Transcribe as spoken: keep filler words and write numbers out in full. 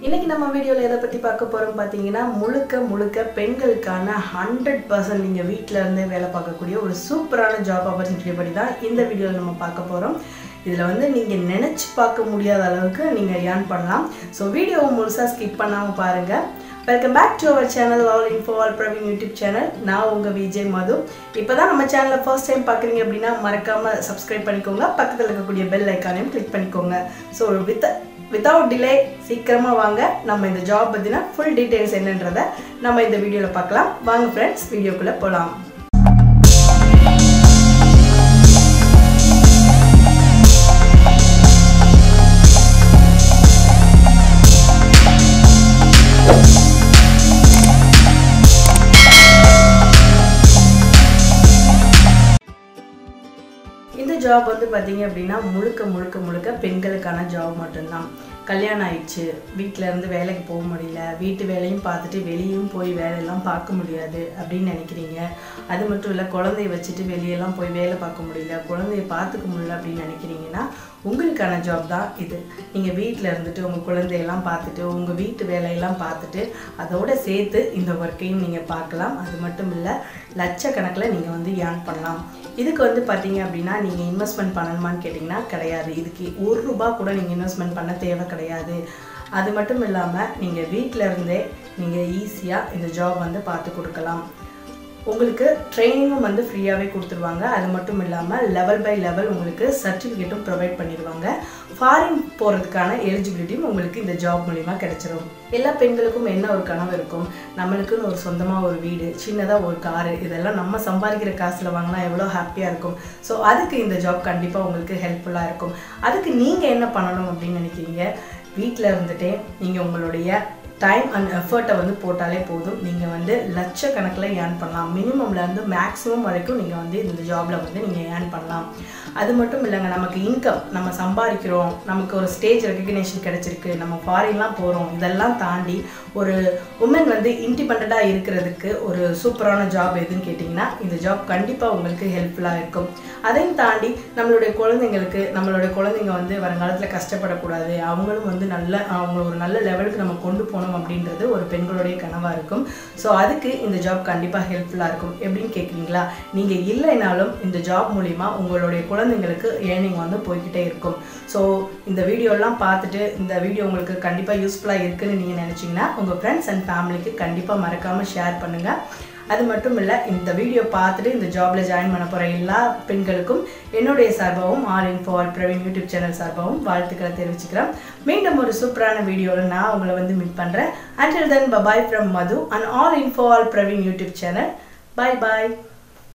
இன்னைக்கு நம்ம வீடியோல எதை பத்தி பார்க்க போறோம் பாத்தீங்கன்னா முழுக்க முழுக்க பெண்களுக்கான ஹண்ட்ரட் பர்சன்ட் நீங்க வீட்ல இருந்தே வேலை பார்க்கக்கூடிய ஒரு சூப்பரான ஜாப் ஆப்பர்ச்சுனிட்டி பத்தி தான் இந்த வீடியோல நம்ம பார்க்க போறோம். இதுல வந்து நீங்க நினைச்சு பார்க்க முடியாத அளவுக்கு நீங்க earn பண்ணலாம். சோ வீடியோவை முழுசா ஸ்கிப் பண்ணாம பாருங்க. Welcome back to our channel All Info All Praveen YouTube channel. நான் உங்க விஜய் மது. இப்போதான் நம்ம சேனலை ஃபர்ஸ்ட் டைம் பார்க்குறீங்க அப்படின்னா மறக்காம சப்ஸ்கிரைப் பண்ணிக்கோங்க. பக்கத்துல இருக்கக்கூடிய பெல் ஐகானையும் கிளிக் பண்ணிக்கோங்க. ஸோ வித் வித்தவுட் டிலே சீக்கிரமா வாங்க நம்ம இந்த ஜாப் பத்தின ஃபுல் டீடைல்ஸ் என்னன்றதை நம்ம இந்த வீடியோல பார்க்கலாம். வாங்க ஃப்ரெண்ட்ஸ் வீடியோக்குள்ள போலாம். இந்த ஜாப் வந்து பார்த்தீங்க அப்படின்னா முழுக்க முழுக்க முழுக்க பெண்களுக்கான ஜாப் மட்டும்தான். கல்யாணம் ஆயிடுச்சு, வீட்டில் இருந்து வேலைக்கு போக முடியல, வீட்டு வேலையும் பார்த்துட்டு வெளியும் போய் வேலையெல்லாம் பார்க்க முடியாது அப்படின்னு நினைக்கிறீங்க. அது மட்டும் இல்லை, குழந்தைய வச்சுட்டு வெளியெல்லாம் போய் வேலை பார்க்க முடியல, குழந்தைய பார்த்துக்க முடியல அப்படின்னு நினைக்கிறீங்கன்னா உங்களுக்கான ஜாப் தான் இது. நீங்கள் வீட்டில் இருந்துட்டு உங்கள் குழந்தையெல்லாம் பார்த்துட்டு உங்கள் வீட்டு வேலையெல்லாம் பார்த்துட்டு அதோடு சேர்த்து இந்த ஒர்க்கையும் நீங்கள் பார்க்கலாம். அது மட்டும் இல்லை, லட்சக்கணக்கில் நீங்கள் வந்து ஏர்ன் பண்ணலாம். இதுக்கு வந்து பார்த்தீங்க அப்படின்னா நீங்கள் இன்வெஸ்ட்மெண்ட் பண்ணணுமான்னு கேட்டிங்கன்னா கிடையாது. இதுக்கு ஒரு ரூபா கூட நீங்கள் இன்வெஸ்ட்மெண்ட் பண்ண தேவை கிடையாது. அது மட்டும் இல்லாமல் நீங்கள் வீட்டில் இருந்தே நீங்கள் ஈஸியாக இந்த ஜாப் வந்து பார்த்து கொடுக்கலாம். உங்களுக்கு ட்ரைனிங்கும் வந்து ஃப்ரீயாகவே கொடுத்துருவாங்க. அது மட்டும் இல்லாமல் லெவல் பை லெவல் உங்களுக்கு சர்டிஃபிகேட்டும் ப்ரொவைட் பண்ணிடுவாங்க. ஃபாரின் போகிறதுக்கான எலிஜிபிலிட்டியும் உங்களுக்கு இந்த ஜாப் மூலிமா கிடைச்சிரும். எல்லா பெண்களுக்கும் என்ன ஒரு கனவு இருக்கும், நம்மளுக்குன்னு ஒரு சொந்தமாக ஒரு வீடு, சின்னதாக ஒரு காரு, இதெல்லாம் நம்ம சம்பாதிக்கிற காசில் வாங்கினா எவ்வளோ ஹாப்பியாக இருக்கும். ஸோ அதுக்கு இந்த ஜாப் கண்டிப்பாக உங்களுக்கு ஹெல்ப்ஃபுல்லாக இருக்கும். அதுக்கு நீங்கள் என்ன பண்ணணும் அப்படின்னு நினைக்கிறீங்க, வீட்டில் இருந்துகிட்டே நீங்கள் உங்களுடைய டைம் அண்ட் எஃபர்ட்டை வந்து போட்டாலே போதும். நீங்கள் வந்து லட்சக்கணக்கில் ஏர்ன் பண்ணலாம். மினிமம்லேருந்து மேக்ஸிமம் வரைக்கும் நீங்கள் வந்து இந்த ஜாபில் வந்து நீங்கள் ஏர்ன் பண்ணலாம். அது மட்டும் இல்லைங்க, நமக்கு இன்கம் நம்ம சம்பாதிக்கிறோம், நமக்கு ஒரு ஸ்டேஜ் ரெகக்னேஷன் கிடச்சிருக்கு, நம்ம ஃபாரின்லாம் போகிறோம், இதெல்லாம் தாண்டி ஒரு உமன் வந்து இண்டிபெண்ட்டாக இருக்கிறதுக்கு ஒரு சூப்பரான ஜாப் எதுன்னு கேட்டிங்கன்னா இந்த ஜாப் கண்டிப்பாக உங்களுக்கு ஹெல்ப்ஃபுல்லாக இருக்கும். அதையும் தாண்டி நம்மளுடைய குழந்தைங்களுக்கு நம்மளுடைய குழந்தைங்க வந்து வருங்காலத்தில் கஷ்டப்படக்கூடாது, அவங்களும் வந்து நல்ல அவங்க ஒரு நல்ல லெவலுக்கு நம்ம கொண்டு போகணும் அப்படின்றது ஒரு பெண்களுடைய கனவாக இருக்கும். ஸோ அதுக்கு இந்த ஜாப் கண்டிப்பாக ஹெல்ப்ஃபுல்லாக இருக்கும். எப்படின்னு கேட்குறீங்களா, நீங்கள் இல்லைனாலும் இந்த ஜாப் மூலிமா உங்களுடைய குழந்தைங்களுக்கு ஏர்னிங் வந்து போய்கிட்டே இருக்கும். ஸோ இந்த வீடியோலாம் பார்த்துட்டு இந்த வீடியோ உங்களுக்கு கண்டிப்பாக யூஸ்ஃபுல்லாக இருக்குன்னு நீங்கள் நினச்சிங்கன்னா உங்கள் ஃப்ரெண்ட்ஸ் அண்ட் ஃபேமிலிக்கு கண்டிப்பாக மறக்காமல் ஷேர் பண்ணுங்கள். அது மட்டும் இல்லை, இந்த வீடியோ பார்த்துட்டு இந்த ஜாபில் ஜாயின் பண்ண போகிற எல்லா பெண்களுக்கும் என்னுடைய சார்பாகவும் all info all Praveen YouTube channel சார்பாகவும் வாழ்த்துக்களை தெரிவிச்சுக்கிறேன். மீண்டும் ஒரு சூப்பரான வீடியோவில் நான் உங்களை வந்து மீட் பண்ணுறேன். Until then, bye bye from Madhu and All Info All Praveen YouTube channel. Bye bye.